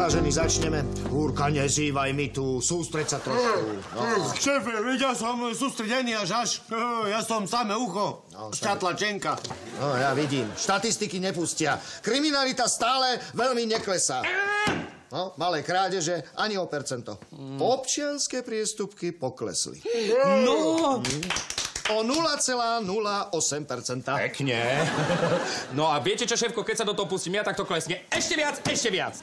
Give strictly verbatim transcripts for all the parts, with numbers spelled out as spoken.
Vážení, začneme. Húrka, nezývaj mi tu, sústreď sa trošku. No. Šéfe, ja som sústredený až až. Ja som samé ucho. No, šťatlačenka. No, ja vidím. Štatistiky nepustia. Kriminalita stále veľmi neklesá. No, malé krádeže ani o percento. Občianske priestupky poklesli. No! O nula celá nula osem percenta. Pekne. No a viete čo, šéfko, keď sa do toho pustím ja, tak to klesne ešte viac, ešte viac.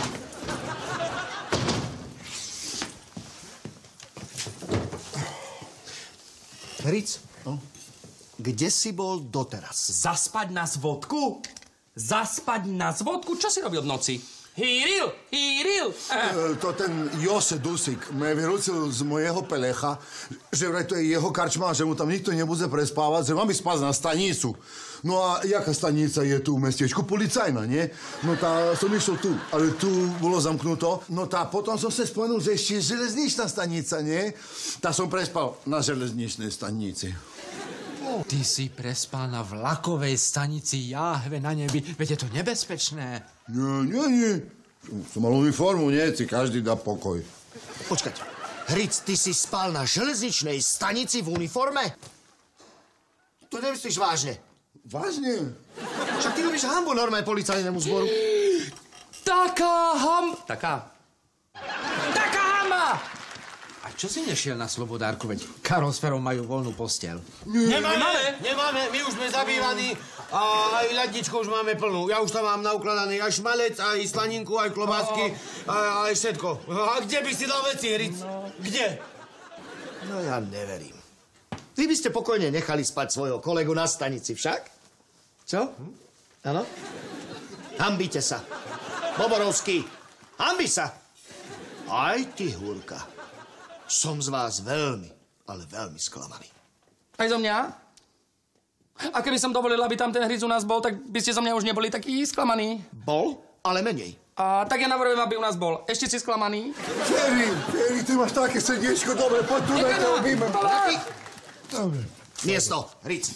Ric, no? Kde si bol doteraz? Zaspať na zvodku? Zaspať na zvodku? Čo si robil v noci? Hýril, hýril. E, to ten Jose Dusík me vyrúcil z mojeho pelecha, že vraj to je jeho karčma, že mu tam nikto nebude prespávať, že mám ísť spať na stanicu. No a jaká stanica je tu v mestečku? Policajná, nie? No tá som išiel tu, ale tu bolo zamknuto. No tá potom som sa spomenul, že ešte je železničná stanica, nie? Tá som prespal na železničnej stanici. Ty si prespal na vlakovej stanici, jáhve na nebi, veď je to nebezpečné. Nie, nie, nie. Som mal uniformu, nie? Si každý dá pokoj. Počkať. Hric, ty si spal na železničnej stanici v uniforme? To nemyslíš vážne? Vážne? Však ty robíš hanbu normálne policajnému zboru. Taká ham... Taká. Taká hamba! A čo si nešiel na Slobodárku, veď Karol s Ferom majú voľnú posteľ. Nemáme, nemáme, my už sme zabývaní a aj ľadničku už máme plnú. Ja už tam mám naukladaný aj šmalec, aj slaninku, aj klobásky, aj, aj všetko. A kde by si dal veci, Hric? No. Kde? No ja neverím. Vy by ste pokojne nechali spať svojho kolegu na stanici však? Čo? Áno? Hambite sa. Boborovský, hambi sa. Aj ty, Húrka. Som z vás veľmi, ale veľmi sklamaný. Aj zo mňa? A keby som dovolil, aby tam ten Hric u nás bol, tak by ste zo mňa už neboli takí sklamaní. Bol, ale menej. A tak ja navrhujem, aby u nás bol. Ešte si sklamaný? Ferry, Ferry, ty máš také srdiečko, dobre, poď tu, daj to objímem. Dobre. Miesto, Hric.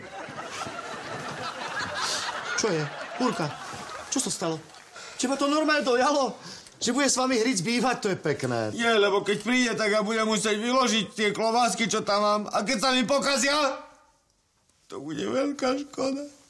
Čo je? Húrka, čo sa stalo? Teba to normálne dojalo? Že bude s vami Hric bývať, to je pekné. Je, lebo keď príde, tak ja budem musieť vyložiť tie klobásky, čo tam mám. A keď sa mi pokazia, to bude veľká škoda.